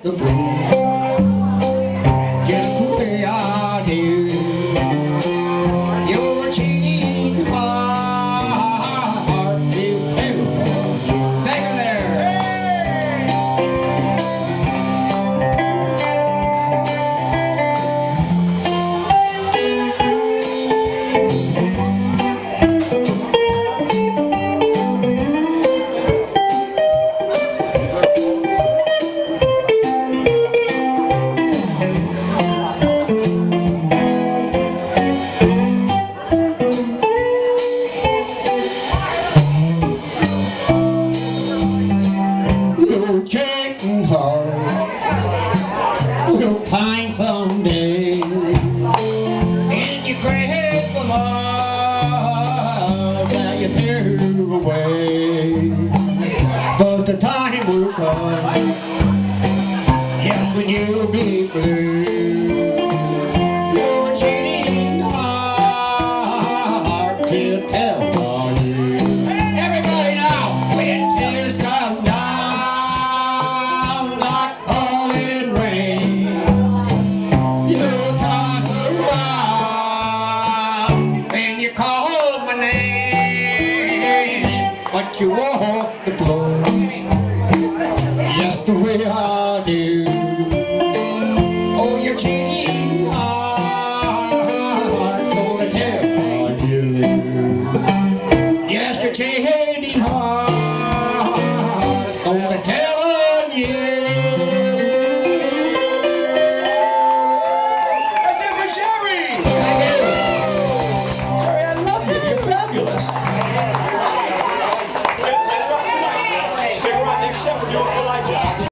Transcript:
the blues. Just the way I do. Your cheating heart will tell. Take it there. Cheating heart will pine someday, and you grab the love that you threw away. But the time will come, yes, when you'll be blue. Your cheating heart will tell on you. Everybody now, when tears come down. But you walk the floor just the way I do. Oh, you're cheating heart gonna tell on you. Yes, your cheating heart gonna tell on you.